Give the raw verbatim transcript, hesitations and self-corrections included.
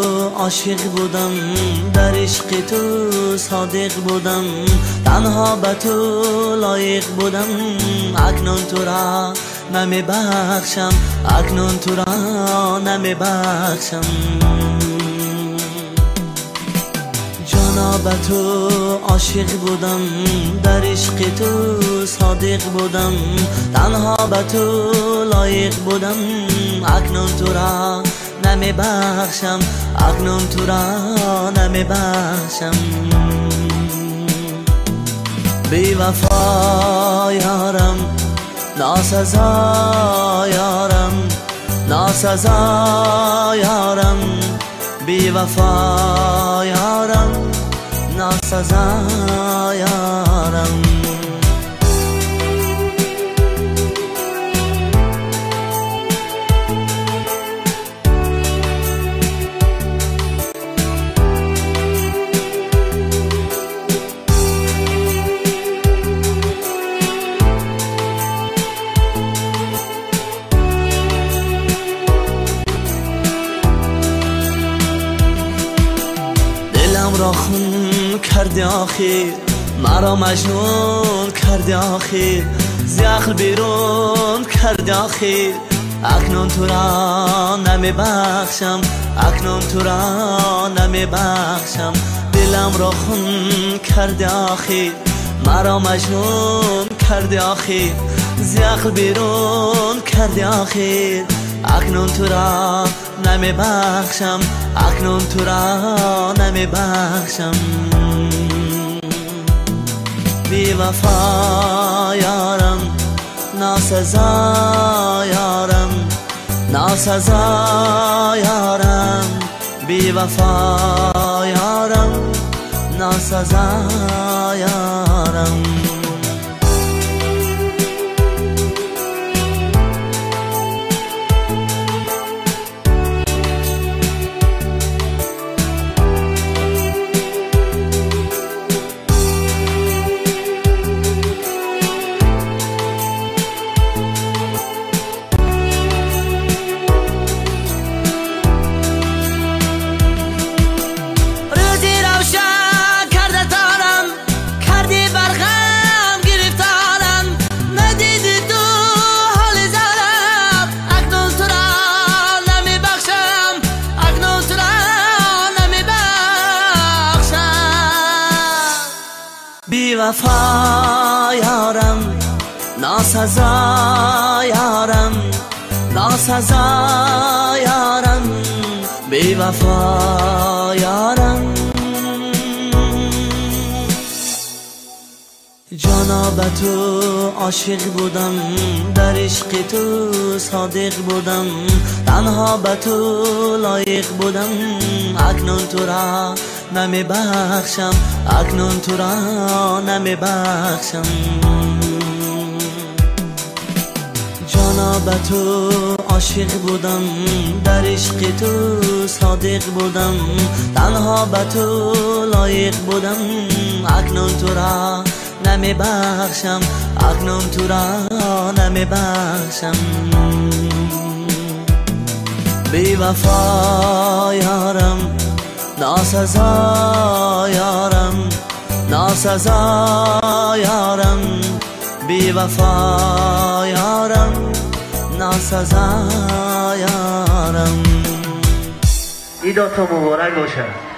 عاشق بودم، در عشق تو صادق بودم، تنها به تو لایق بودم. اکنون تو را نمی بخشم، اکنون تو را نمی بخشم. جانا به تو عاشق بودم، در عشق تو صادق بودم، تنها به تو لایق بودم. اکنون تو را نمی بخشم، اکنون تو را نمی بخشم. بی وفا یارم، ناسزا یارم، ناسزا یارم. بی وفا یارم، ناسزا یارم. را خون کردی آخر، مرا مجنون کردی آخر، زخل بیرون کردی آخر. اکنون تو را نمی بخشم، اکنون تو را نمی بخشم. دلم را خون کردی آخر، مرا مجنون کردی آخر، زخل بیرون کردی آخر. اکنون تو را نمی بخشم، اکنون تو را نمی بخشم. بی وفا یارم، ناسزا یارم، ناسزا یارم. بی وفا یارم، ناسزا یارم. بی وفا یارم، ناسزا یارم، ناسزا یارم. بی وفا یارم. جانا به تو عاشق بودم، در عشق تو صادق بودم، تنها به تو لایق بودم. اکنون تو را نمی بخشم، اکنون تو را نمی بخشم. جانا به تو عاشق بودم، در عشق تو صادق بودم، تنها به تو لایق بودم. اکنون تو را نمی بخشم، اکنون تو را نمی بخشم. بی وفا یارم، ناسزا یارم، ناسزا یارم. بی وفا یارم، ناسزا یارم. عیدتون مبارک باشه.